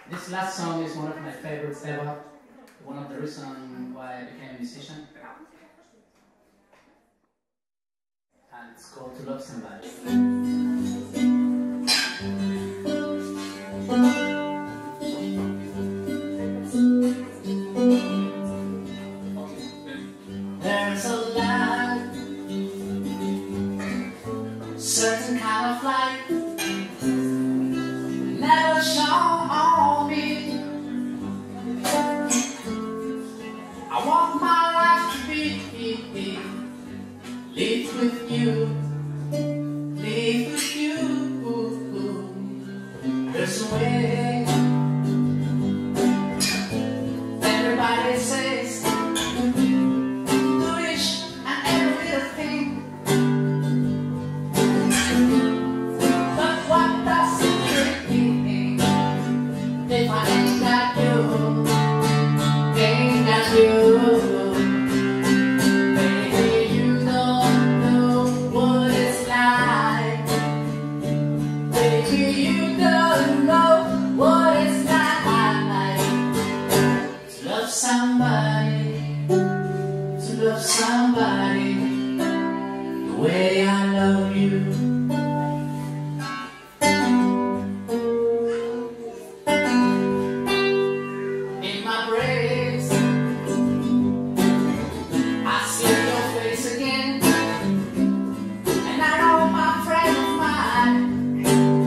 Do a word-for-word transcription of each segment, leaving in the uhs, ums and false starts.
This last song is one of my favorites ever. One of the reasons why I became a musician. And it's called To Love Somebody. There's a light, certain kind of light, never shone on me. I want my life to be live with you, live with you. There's a way. Everybody says foolish and every little thing, but what does it mean if I ain't got you, ain't got you? Baby, you don't know what it's like. Baby, you don't know what it's like to love somebody, to love somebody the way I love you. In my breaks, I see your face again, and I know my friend of mine.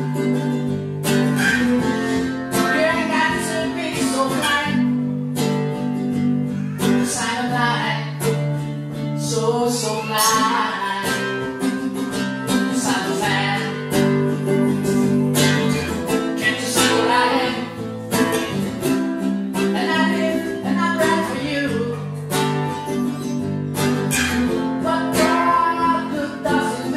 You ain't got to be so blind, sign of light, so, so blind, sign of man. Can't you see what I am? And I live and I breathe for you. But God, good doesn't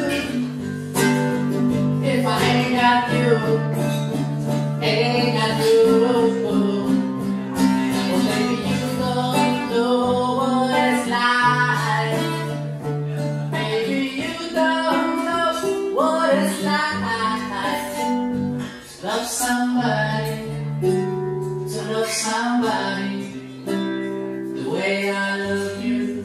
do if I ain't got you, ain't got you. Well, baby, you don't know what it's like. Baby, you don't know what it's like to love somebody, to love somebody the way I love you.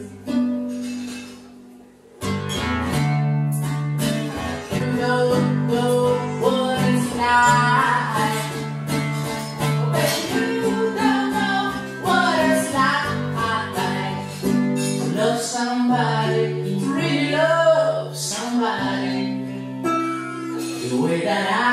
You don't know what it's like. Oh, baby, you don't know what it's like to love somebody, to really love somebody the way that I